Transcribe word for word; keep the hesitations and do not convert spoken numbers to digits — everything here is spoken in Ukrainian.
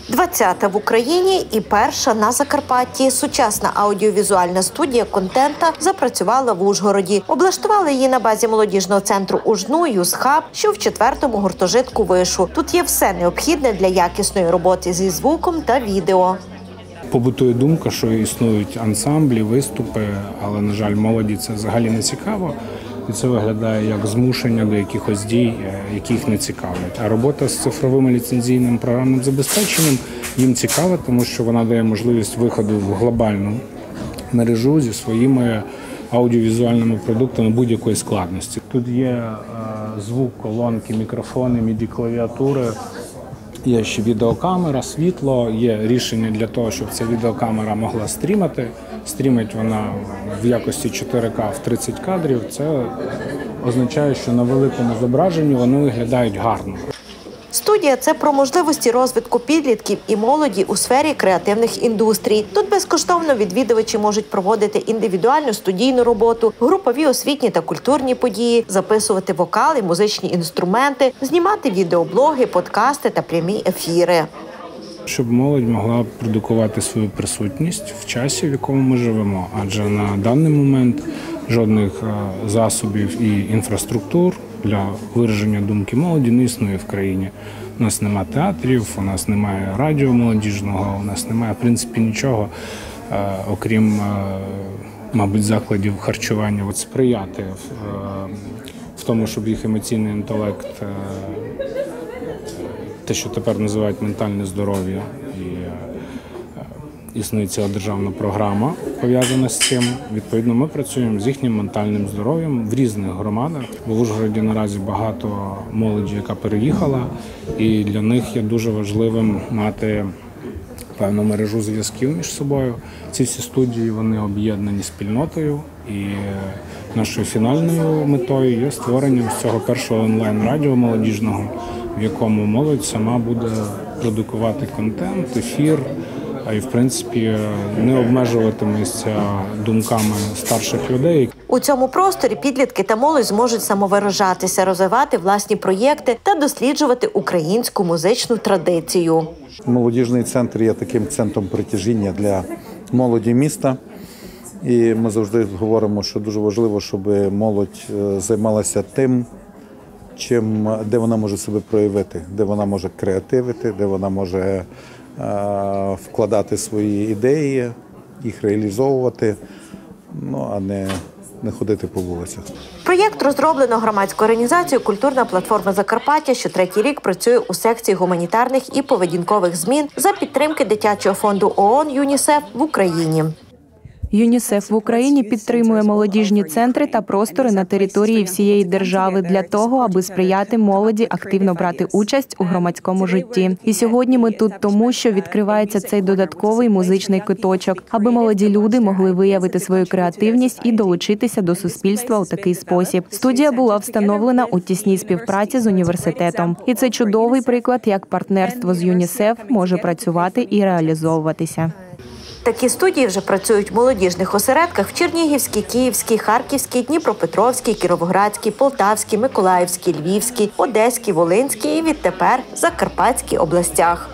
двадцята в Україні і перша на Закарпатті. Сучасна аудіовізуальна студія контента запрацювала в Ужгороді. Облаштували її на базі молодіжного центру УЖНУ «Юзхаб», що в четвертому гуртожитку вишу. Тут є все необхідне для якісної роботи зі звуком та відео. Побутує думка, що існують ансамблі, виступи, але, на жаль, молоді це взагалі не цікаво. І це виглядає як змушення до якихось дій, які їх не цікавлять. А робота з цифровим ліцензійним програмним забезпеченням їм цікава, тому що вона дає можливість виходу в глобальну мережу зі своїми аудіовізуальними продуктами будь-якої складності. Тут є звук, колонки, мікрофони, міді-клавіатури. Є ще відеокамера, світло, є рішення для того, щоб ця відеокамера могла стрімати. Стрімить вона в якості чотири ка в тридцять кадрів. Це означає, що на великому зображенні вони виглядають гарно. Студія – це про можливості розвитку підлітків і молоді у сфері креативних індустрій. Тут безкоштовно відвідувачі можуть проводити індивідуальну студійну роботу, групові освітні та культурні події, записувати вокал і музичні інструменти, знімати відеоблоги, подкасти та прямі ефіри. Щоб молодь могла продукувати свою присутність в часі, в якому ми живемо. Адже на даний момент жодних засобів і інфраструктур для вираження думки молоді не існує в країні. У нас немає театрів, у нас немає радіо молодіжного, у нас немає, в принципі, нічого, окрім, мабуть, закладів харчування, от сприяти в тому, щоб їх емоційний інтелект, те, що тепер називають ментальне здоров'я. Існує ціла державна програма, пов'язана з цим. Відповідно, ми працюємо з їхнім ментальним здоров'ям в різних громадах. Бо в Ужгороді наразі багато молоді, яка переїхала, і для них є дуже важливим мати певну мережу зв'язків між собою. Ці всі студії, вони об'єднані спільнотою, і нашою фінальною метою є створення цього першого онлайн-радіо молодіжного, в якому молодь сама буде продукувати контент, ефір, а і, в принципі, не обмежуватиметься думками старших людей. У цьому просторі підлітки та молодь зможуть самовиражатися, розвивати власні проєкти та досліджувати українську музичну традицію. Молодіжний центр є таким центром притяжіння для молоді міста. І ми завжди говоримо, що дуже важливо, щоб молодь займалася тим, чим, де вона може себе проявити, де вона може креативити, де вона може вкладати свої ідеї, їх реалізовувати, ну, а не, не ходити по вулицях. Проєкт розроблено громадською організацією «Культурна платформа Закарпаття», що третій рік працює у секції гуманітарних і поведінкових змін за підтримки дитячого фонду ООН «ЮНІСЕФ» в Україні. ЮНІСЕФ в Україні підтримує молодіжні центри та простори на території всієї держави для того, аби сприяти молоді активно брати участь у громадському житті. І сьогодні ми тут тому, що відкривається цей додатковий музичний куточок, аби молоді люди могли виявити свою креативність і долучитися до суспільства у такий спосіб. Студія була встановлена у тісній співпраці з університетом. І це чудовий приклад, як партнерство з ЮНІСЕФ може працювати і реалізовуватися. Такі студії вже працюють в молодіжних осередках в Чернігівській, Київській, Харківській, Дніпропетровській, Кіровоградській, Полтавській, Миколаївській, Львівській, Одеській, Волинській і відтепер Закарпатській областях.